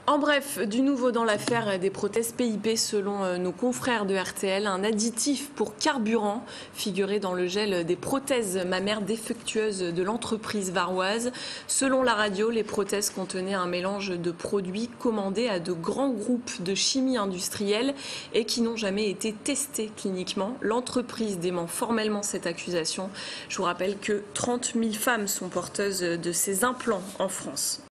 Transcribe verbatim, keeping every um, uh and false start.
En bref, du nouveau dans l'affaire des prothèses P I P, selon nos confrères de R T L, un additif pour carburant figurait dans le gel des prothèses mammaires défectueuses de l'entreprise varoise. Selon la radio, les prothèses contenaient un mélange de produits commandés à de grands groupes de chimie industrielle et qui n'ont jamais été testés cliniquement. L'entreprise dément formellement cette accusation. Je vous rappelle que trente mille femmes sont porteuses de ces implants en France.